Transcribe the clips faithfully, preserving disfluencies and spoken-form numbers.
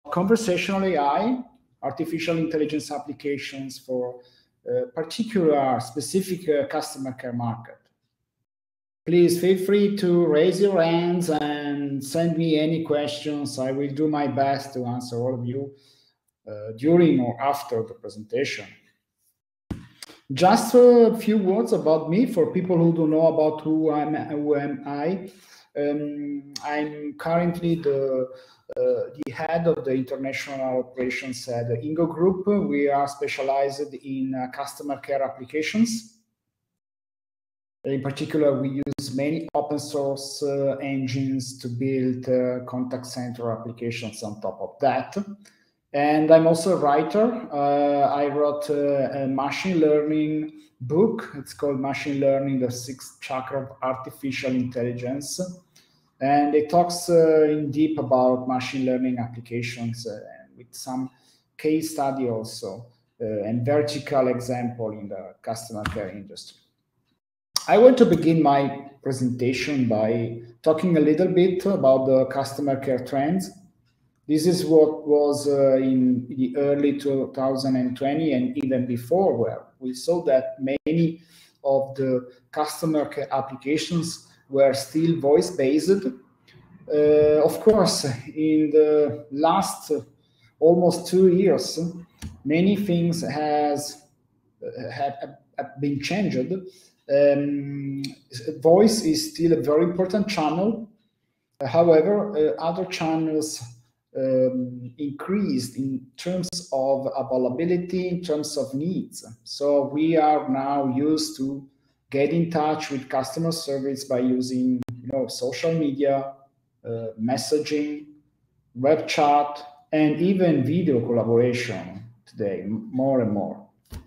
conversational A I, artificial intelligence applications for uh, particular specific uh, customer care market. Please feel free to raise your hands and send me any questions. I will do my best to answer all of you uh, during or after the presentation. Just a few words about me for people who don't know about who, I'm, who am I. Um, I'm currently the, uh, the head of the international operations at the Ingo Group. We are specialized in uh, customer care applications. In particular, we use many open source uh, engines to build uh, contact center applications on top of that. And I'm also a writer. Uh, I wrote uh, a machine learning book. It's called Machine Learning, the Sixth Chakra of Artificial Intelligence. And it talks uh, in deep about machine learning applications uh, with some case study also uh, and vertical example in the customer care industry. I want to begin my presentation by talking a little bit about the customer care trends. This is what was uh, in the early two thousand twenty and even before, where we saw that many of the customer care applications were still voice-based. Uh, of course, in the last uh, almost two years, many things has uh, have, have been changed. Um, voice is still a very important channel. Uh, however, uh, other channels um, increased in terms of availability, in terms of needs. So we are now used to get in touch with customer service by using, you know, social media, uh, messaging, web chat, and even video collaboration today, more and more.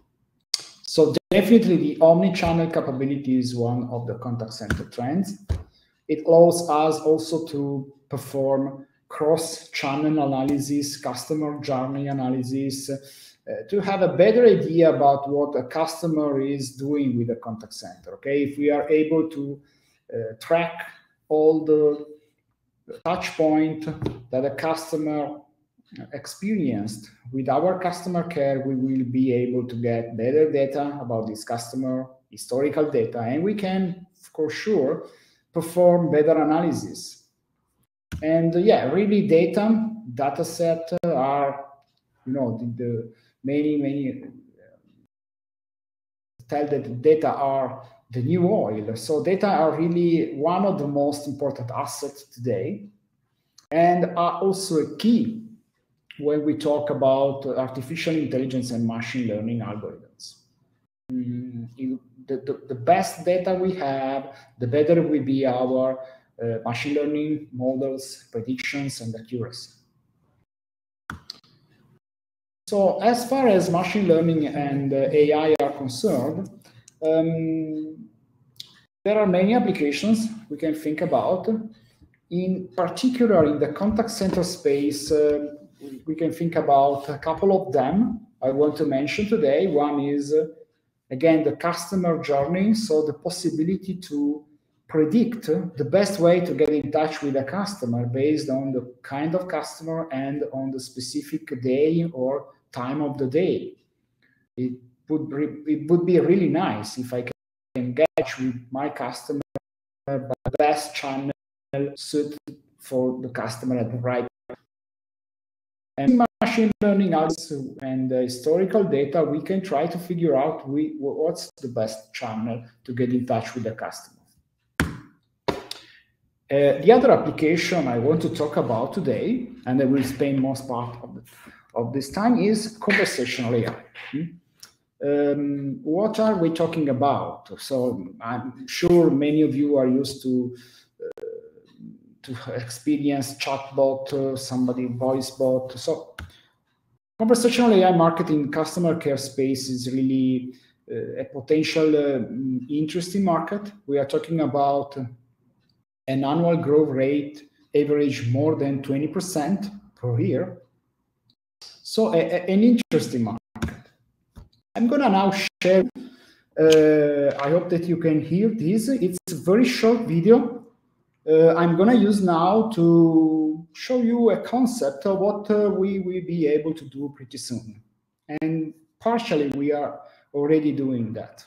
So definitely the omni-channel capability is one of the contact center trends. It allows us also to perform cross-channel analysis, customer journey analysis, uh, to have a better idea about what a customer is doing with the contact center. Okay, if we are able to uh, track all the touch point that a customer experienced with our customer care, we will be able to get better data about this customer, historical data, and we can, for sure, perform better analysis. And uh, yeah, really data, data set uh, are, you know, the, the many, many uh, tell that data are the new oil. So data are really one of the most important assets today and are also a key when we talk about artificial intelligence and machine learning algorithms. Mm, you, the, the, the best data we have, the better will be our uh, machine learning models, predictions, and accuracy. So as far as machine learning and uh, A I are concerned, um, there are many applications we can think about. In particular, in the contact center space, uh, we can think about a couple of them I want to mention today. One is, uh, again, the customer journey. So the possibility to predict the best way to get in touch with a customer based on the kind of customer and on the specific day or time of the day. It would, it would be really nice if I can engage with my customer by the best channel suited for the customer at the right time. And machine learning and uh, historical data, we can try to figure out we, what's the best channel to get in touch with the customer. Uh, the other application I want to talk about today, and I will spend most part of, the, of this time, is conversational A I. Hmm? Um, what are we talking about? So I'm sure many of you are used to uh, to experience chatbot, uh, somebody voice bot. So conversational A I marketing customer care space is really uh, a potential uh, interesting market. We are talking about an annual growth rate average more than twenty percent per year. So a, a, an interesting market. I'm gonna now share, uh, I hope that you can hear this. It's a very short video uh, I'm going to use now to show you a concept of what uh, we will be able to do pretty soon. And partially we are already doing that.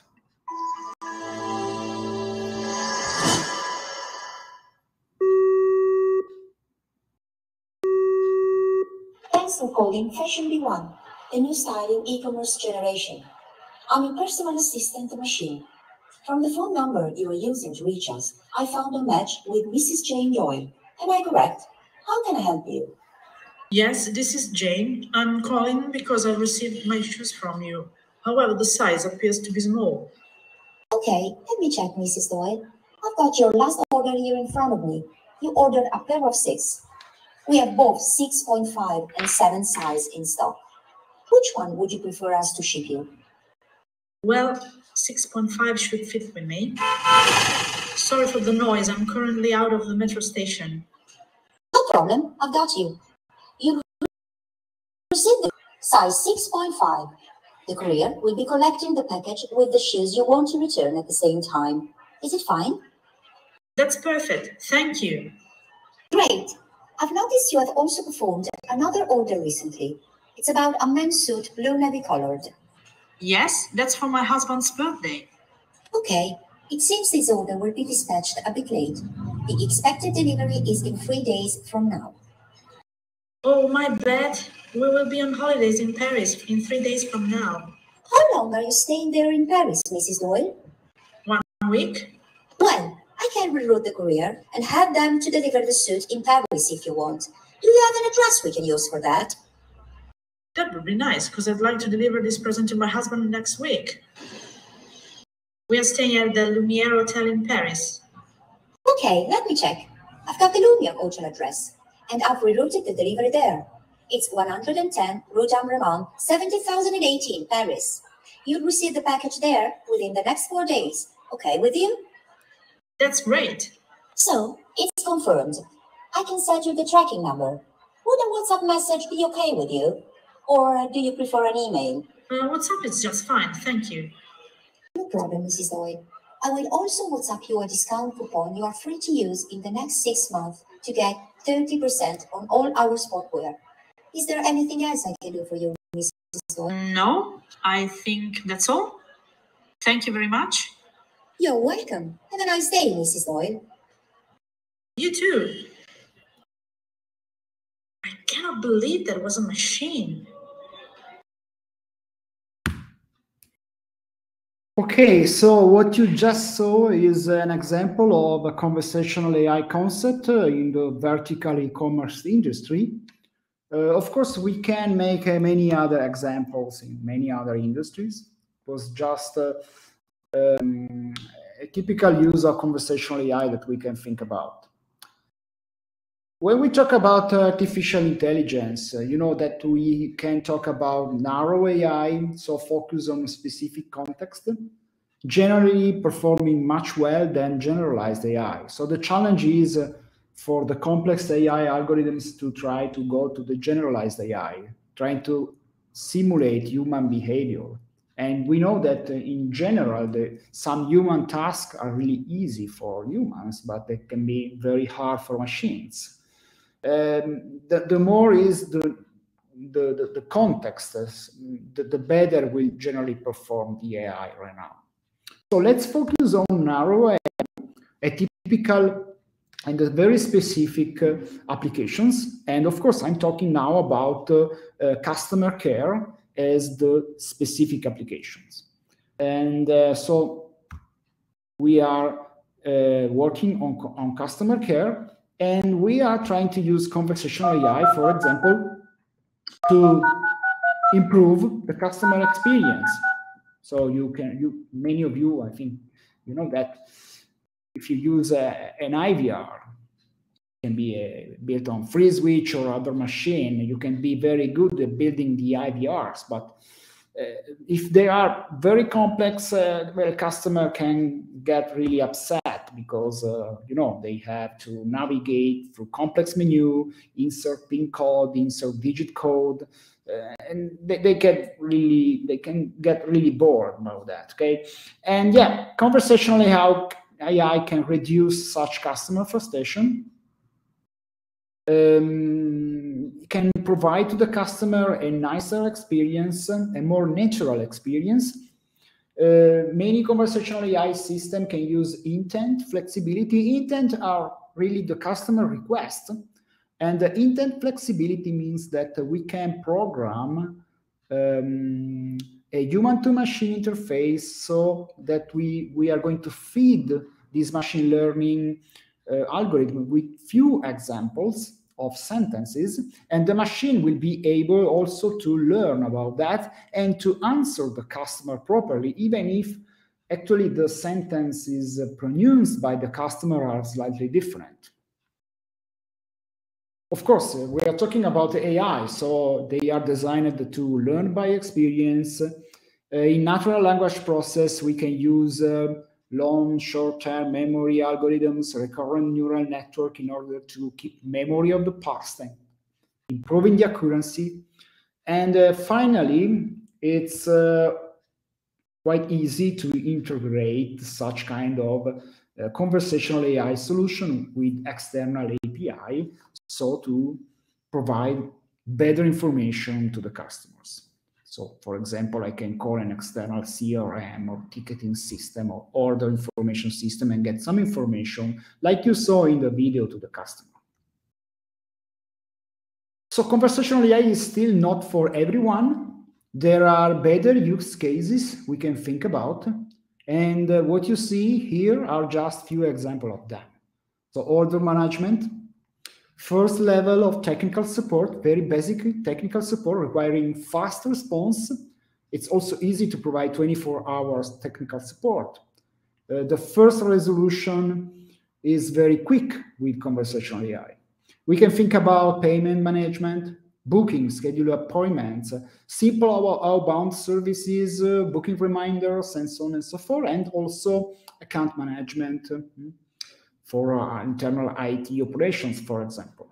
Thanks for calling Fashion B one, the new styling e-commerce generation. I'm your personal assistant machine. From the phone number you are using to reach us, I found a match with Missus Jane Doyle. Am I correct? How can I help you? Yes, this is Jane. I'm calling because I received my shoes from you. However, the size appears to be small. Okay, let me check, Missus Doyle. I've got your last order here in front of me. You ordered a pair of six. We have both six point five and seven size in stock. Which one would you prefer us to ship you? Well, six point five should fit with me. Sorry for the noise. I'm currently out of the metro station. No problem. I've got you. You received the size six point five. The courier will be collecting the package with the shoes you want to return at the same time. Is it fine? That's perfect. Thank you. Great. I've noticed you have also performed another order recently. It's about a men's suit, blue navy colored. Yes, that's for my husband's birthday. Okay. It seems this order will be dispatched a bit late. The expected delivery is in three days from now. Oh, my bad. We will be on holidays in Paris in three days from now. How long are you staying there in Paris, Missus Doyle? One week. Well, I can reroute the courier and have them to deliver the suit in Paris if you want. Do you have an address we can use for that? That would be nice, because I'd like to deliver this present to my husband next week. We are staying at the Lumiere Hotel in Paris. Okay, let me check. I've got the Lumiere hotel address, and I've rerouted the delivery there. It's one hundred ten Rue d'Ambremont, seventy thousand eighteen, Paris. You'll receive the package there within the next four days. Okay with you? That's great. So, it's confirmed. I can send you the tracking number. Would a WhatsApp message be okay with you? Or do you prefer an email? Uh, WhatsApp is just fine, thank you. No problem, Missus Doyle. I will also WhatsApp you a discount coupon you are free to use in the next six months to get thirty percent on all our sportwear. Is there anything else I can do for you, Missus Doyle? No, I think that's all. Thank you very much. You're welcome. Have a nice day, Missus Doyle. You too. I cannot believe that was a machine. Okay, so what you just saw is an example of a conversational A I concept uh, in the vertical e-commerce industry. Uh, of course, we can make uh, many other examples in many other industries. It was just uh, um, a typical use of conversational A I that we can think about. When we talk about artificial intelligence, uh, you know that we can talk about narrow A I, so focus on a specific context, generally performing much well than generalized A I. So the challenge is uh, for the complex A I algorithms to try to go to the generalized A I, trying to simulate human behavior. And we know that uh, in general, the, some human tasks are really easy for humans, but they can be very hard for machines. Um, the, the more is the, the, the, the context, uh, the, the better will generally perform the A I right now. So let's focus on narrow A I, a typical and a very specific uh, applications. And of course, I'm talking now about uh, uh, customer care as the specific applications. And uh, so we are uh, working on, on customer care. And we are trying to use conversational A I, for example, to improve the customer experience. So you can, you, many of you, I think, you know that if you use a, an I V R, it can be a, built on FreeSwitch or other machine, you can be very good at building the I V Rs, but uh, if they are very complex, uh, well, customer can get really upset because uh, you know they have to navigate through complex menu, insert PIN code, insert digit code, uh, and they, they get really they can get really bored about that. Okay, and yeah, conversational A I A I can reduce such customer frustration, um, can provide to the customer a nicer experience, a more natural experience. Uh, many conversational A I systems can use intent, flexibility. Intent are really the customer request. And the intent flexibility means that we can program um, a human-to-machine interface so that we, we are going to feed this machine learning uh, algorithm with few examples of sentences, and the machine will be able also to learn about that and to answer the customer properly, even if actually the sentences pronounced by the customer are slightly different. Of course, we are talking about A I, so they are designed to learn by experience. Uh, in natural language process, we can use uh, long, short-term memory algorithms, recurrent neural network in order to keep memory of the past and improving the accuracy. And uh, finally, it's uh, quite easy to integrate such kind of uh, conversational A I solution with external A P I, so to provide better information to the customers. So, for example, I can call an external C R M or ticketing system or order information system and get some information like you saw in the video to the customer. So conversational A I is still not for everyone. There are better use cases we can think about. And uh, what you see here are just few examples of them. So order management, first level of technical support, very basic technical support requiring fast response. It's also easy to provide twenty-four hours technical support. Uh, the first resolution is very quick with conversational A I. We can think about payment management, booking, schedule appointments, simple outbound services, uh, booking reminders, and so on and so forth, and also account management uh, for uh, internal I T operations, for example.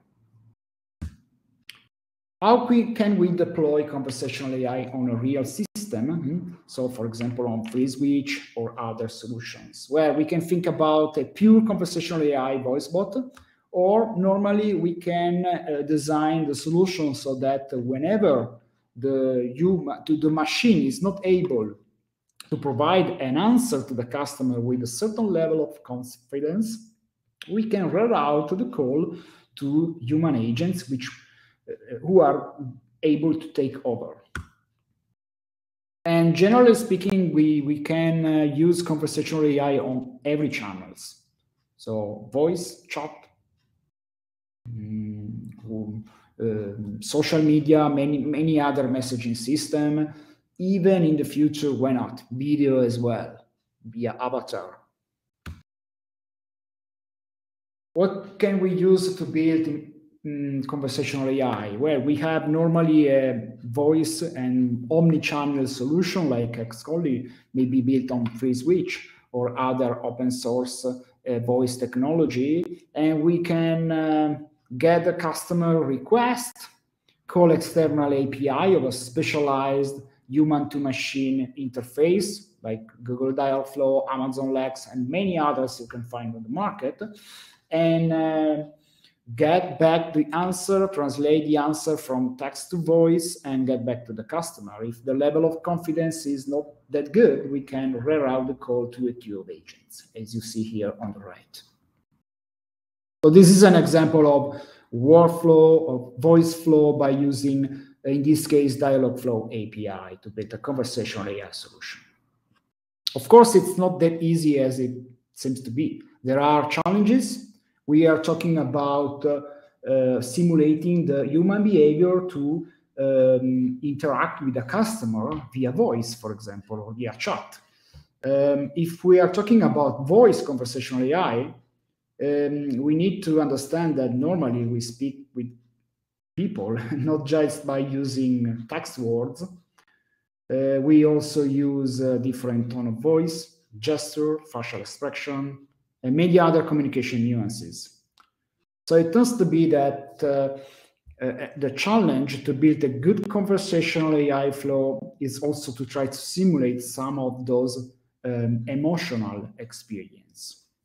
How we, can we deploy conversational A I on a real system? Mm-hmm. So, for example, on FreeSwitch or other solutions, where we can think about a pure conversational A I voice bot, or normally we can uh, design the solution so that whenever the human, to the machine is not able to provide an answer to the customer with a certain level of confidence, we can reroute the call to human agents, which uh, who are able to take over. And generally speaking, we, we can uh, use conversational A I on every channels. So voice, chat, um, uh, social media, many, many other messaging system, even in the future, why not? Video as well, via avatar. What can we use to build um, conversational A I? Well, we have normally a voice and omni-channel solution like Xcode, maybe built on FreeSwitch or other open source uh, voice technology. And we can uh, get a customer request, call external A P I of a specialized human-to-machine interface like Google Dialogflow, Amazon Lex, and many others you can find on the market, and uh, get back the answer, translate the answer from text to voice, and get back to the customer. If the level of confidence is not that good, we can reroute the call to a queue of agents, as you see here on the right. So this is an example of workflow, of voice flow by using, in this case, Dialogflow A P I to build a conversational A I solution. Of course, it's not that easy as it seems to be. There are challenges. We are talking about uh, uh, simulating the human behavior to um, interact with a customer via voice, for example, or via chat. Um, if we are talking about voice conversational A I, um, we need to understand that normally we speak with people, not just by using text words. Uh, we also use uh, different tone of voice, gesture, facial expression, and many other communication nuances. So it tends to be that uh, uh, the challenge to build a good conversational A I flow is also to try to simulate some of those um, emotional experience.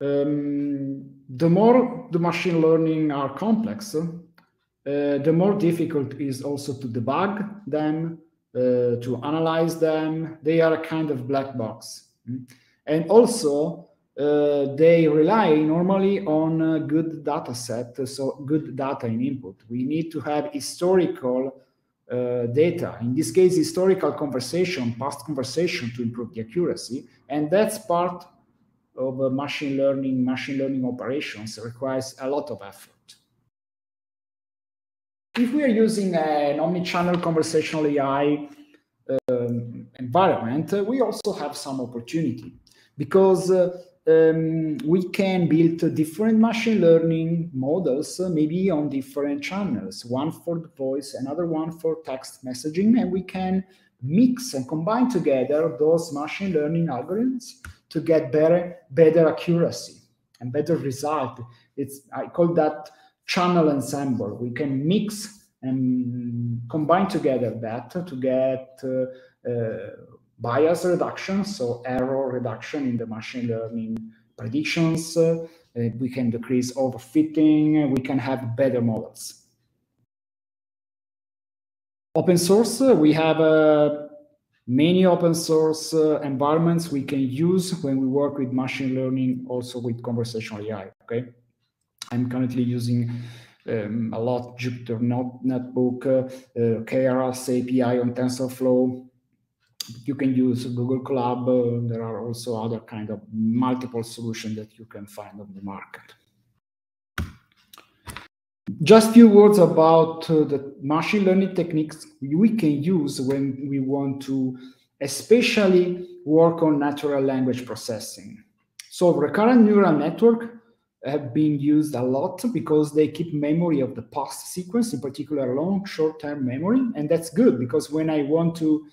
Um, the more the machine learning are complex, uh, the more difficult it is also to debug them, uh, to analyze them. They are a kind of black box. And also, uh, they rely normally on a good data set, so good data in input. We need to have historical uh, data, in this case, historical conversation, past conversation to improve the accuracy. And that's part of uh, machine learning, machine learning operations requires a lot of effort. If we are using an omni-channel conversational A I um, environment, uh, we also have some opportunity because uh, um, we can build different machine learning models, uh, maybe on different channels, one for the voice, another one for text messaging, and we can mix and combine together those machine learning algorithms to get better, better accuracy and better result. It's, I call that channel ensemble. We can mix and combine together that to get uh, uh, bias reduction, so error reduction in the machine learning predictions. Uh, we can decrease overfitting. We can have better models. Open source, uh, we have uh, many open source uh, environments we can use when we work with machine learning, also with conversational A I, okay? I'm currently using um, a lot Jupyter Notebook, uh, uh, Keras A P I on TensorFlow. You can use Google Colab. Uh, there are also other kind of multiple solutions that you can find on the market. Just a few words about uh, the machine learning techniques we can use when we want to especially work on natural language processing. So recurrent neural network have been used a lot because they keep memory of the past sequence, in particular long short-term memory. And that's good because when I want to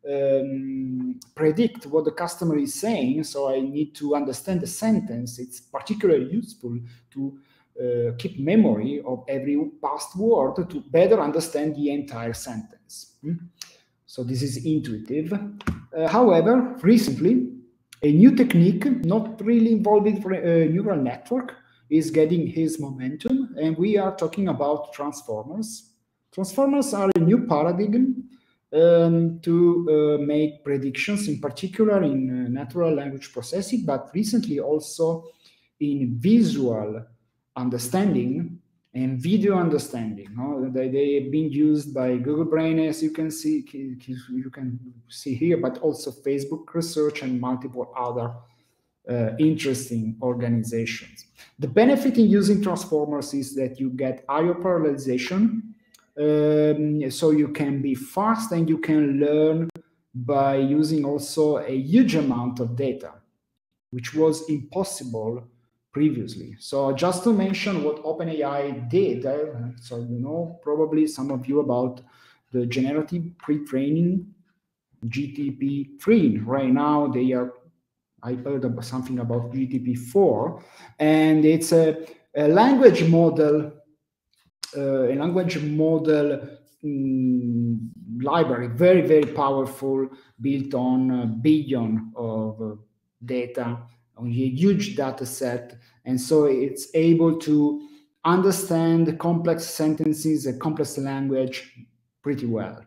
um, predict what the customer is saying, so I need to understand the sentence, it's particularly useful to Uh, keep memory of every past word to better understand the entire sentence. Mm? So this is intuitive. Uh, however, recently, a new technique, not really involving a neural network, is getting his momentum, and we are talking about transformers. Transformers are a new paradigm um, to uh, make predictions, in particular in uh, natural language processing, but recently also in visual understanding and video understanding. No? They, they have been used by Google Brain, as you can see, you can see here, but also Facebook Research and multiple other uh, interesting organizations. The benefit in using transformers is that you get I O parallelization, um, so you can be fast and you can learn by using also a huge amount of data, which was impossible previously. So just to mention what OpenAI did, uh, so you know probably some of you about the generative pre-training G T P three. Right now they are, I heard about something about G T P four, and it's a, a language model, uh, a language model um, library, very, very powerful, built on a billion of uh, data, on a huge data set, and so it's able to understand complex sentences and complex language pretty well.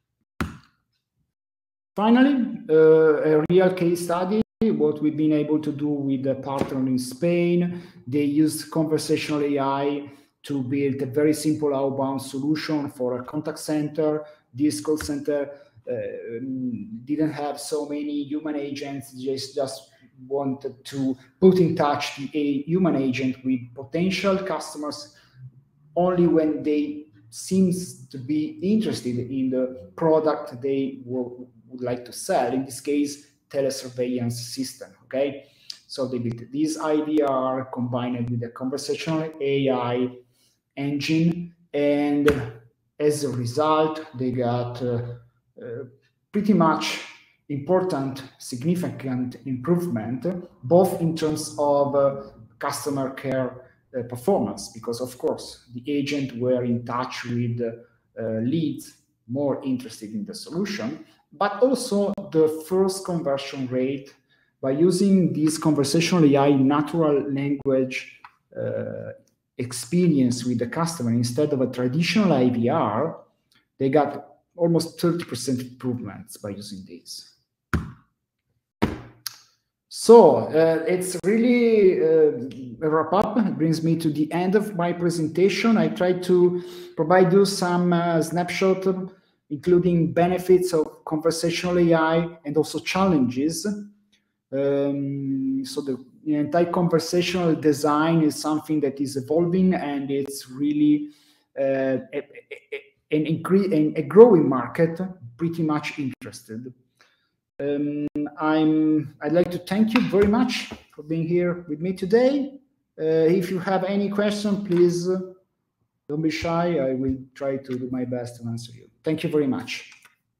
Finally, uh, a real case study, what we've been able to do with a partner in Spain. They used conversational A I to build a very simple outbound solution for a contact center. This call center uh, didn't have so many human agents, just, just wanted to put in touch the a human agent with potential customers only when they seems to be interested in the product they would like to sell, in this case, telesurveillance system, okay? So they built this I V R combined with a conversational A I engine, and as a result, they got uh, uh, pretty much important, significant improvement, both in terms of uh, customer care uh, performance, because of course the agent were in touch with uh, leads more interested in the solution, but also the first conversion rate by using this conversational A I natural language uh, experience with the customer instead of a traditional I V R, they got almost thirty percent improvements by using this. So uh, it's really uh, a wrap up. It brings me to the end of my presentation. I tried to provide you some uh, snapshot, including benefits of conversational A I and also challenges. Um, so the, the entire conversational design is something that is evolving, and it's really uh, a, a, an incre a growing market, pretty much interested. Um, I'm, I'd like to thank you very much for being here with me today. Uh, if you have any question, please uh, don't be shy. I will try to do my best to answer you. Thank you very much.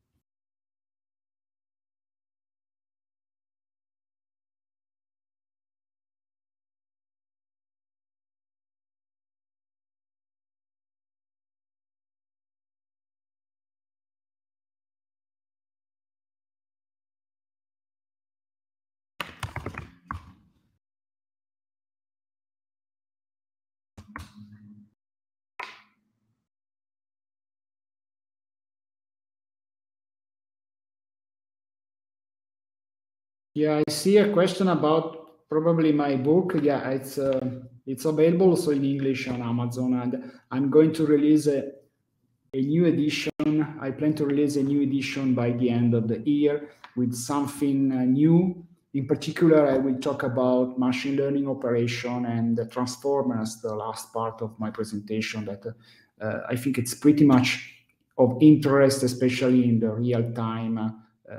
Yeah, I see a question about probably my book. Yeah, it's uh, it's available also in English on Amazon, and I'm going to release a, a new edition. I plan to release a new edition by the end of the year with something uh, new. In particular, I will talk about machine learning operation and the transformers, the last part of my presentation, that uh, I think it's pretty much of interest, especially in the real-time uh,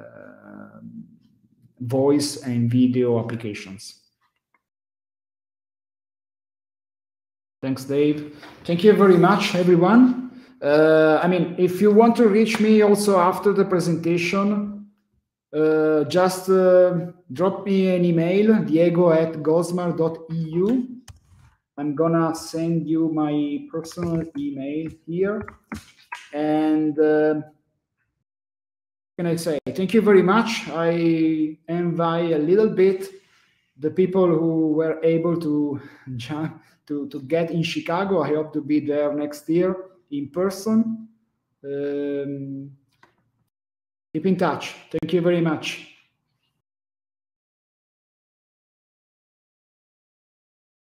voice and video applications. Thanks, Dave. Thank you very much, everyone. Uh, I mean, if you want to reach me also after the presentation, uh, just uh, drop me an email, diego at gosmar dot e u. I'm gonna send you my personal email here. And uh, can I say thank you very much. I envy a little bit the people who were able to jump to, to get in Chicago. I hope to be there next year in person. Um, keep in touch. Thank you very much.